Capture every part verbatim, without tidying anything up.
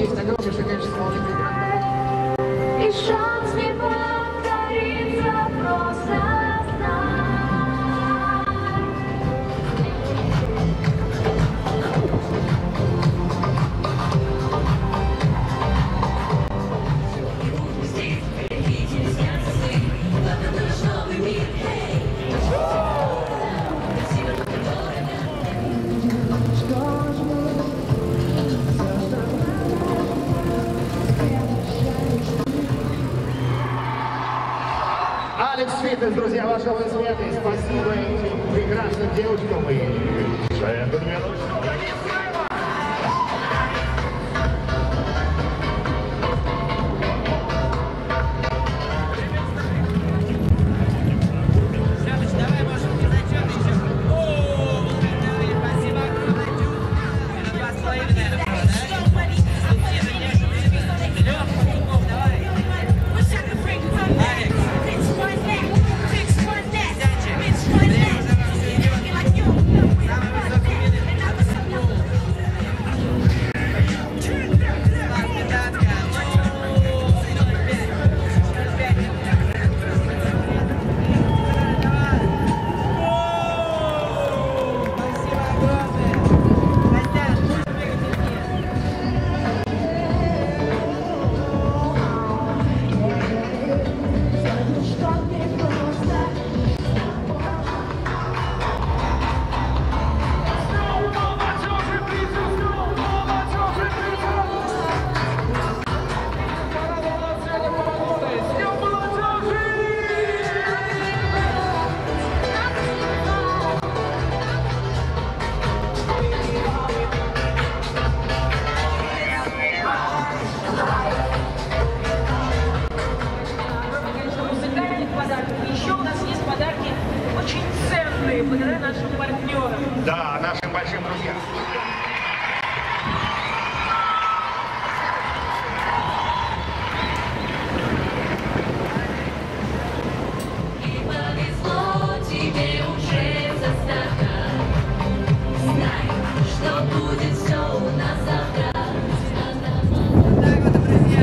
есть огромнейшее количество молодых мигрантов. И шанс не покориться просто Алекс Фитнес, друзья, ваши аплодисменты. Спасибо этим прекрасным девушкам и джентльменам. благодаря нашим партнерам. Да, нашим большим друзьям. И повезло тебе уже со старта. Знай, что будет все у нас завтра. Так вот, друзья.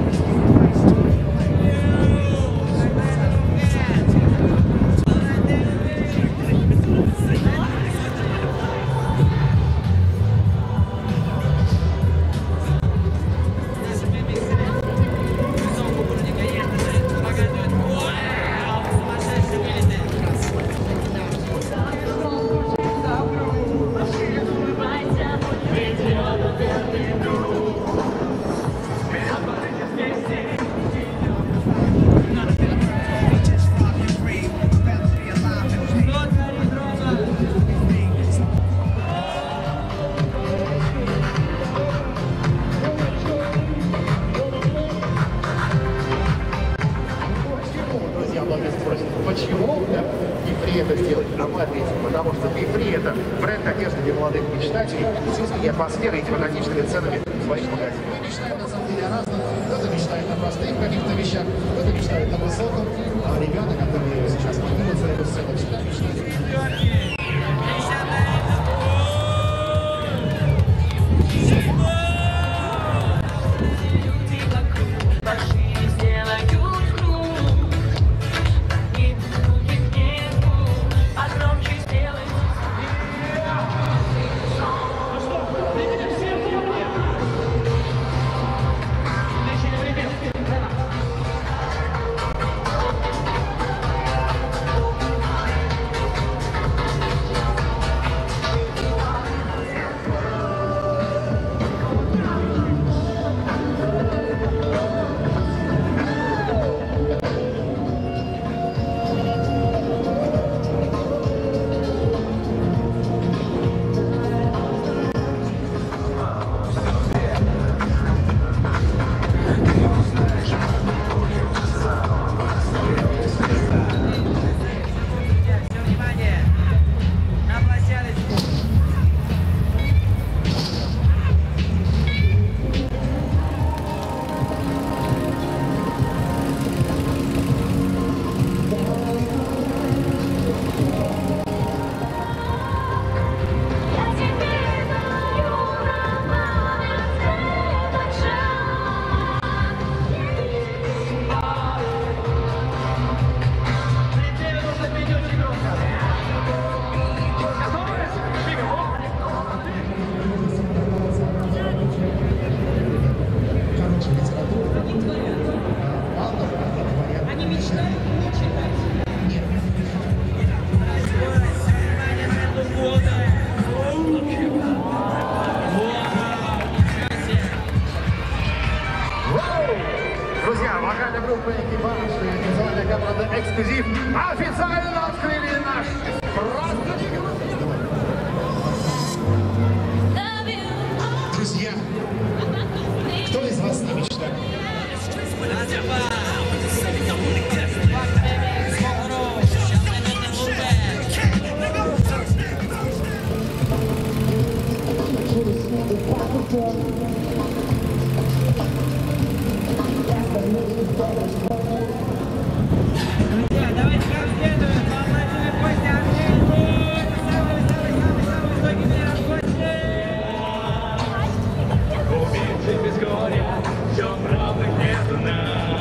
Почему Бифри это сделать? А мы ответим, потому что Бифри это бренд одежды для молодых мечтателей с искренней атмосферой и демократичными ценами своих магазинов. Мы мечтаем на самом деле о разном. Кто-то мечтает о простых каких-то вещах, кто-то мечтает о высоком. А ребята, которые сейчас поднимутся на эту сцену, всегда мечтают. эксклюзив. Официально открыли наш праздник. Друзья, кто из вас не мечтает? Друзья, давайте как следует. Полночные гости Армении. Самые-самые-самые-самые высокие гости. Убийцы без горя, все правда нету нам.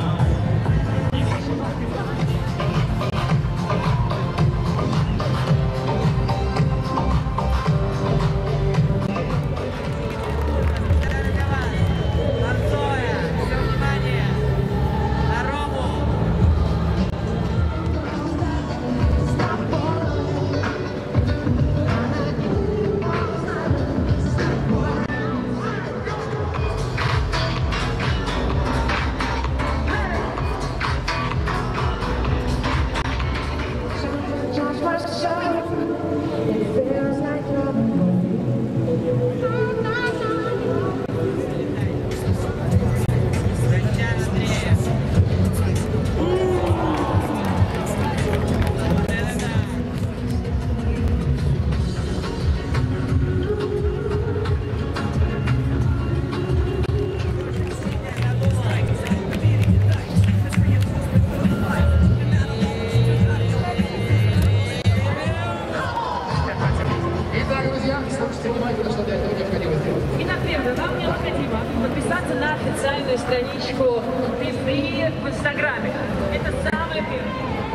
Итак, друзья, слушайте внимательно, что для этого необходимо сделать. Итак, первое, вам необходимо подписаться на официальную страничку Пифри в Инстаграме. Это самое первое.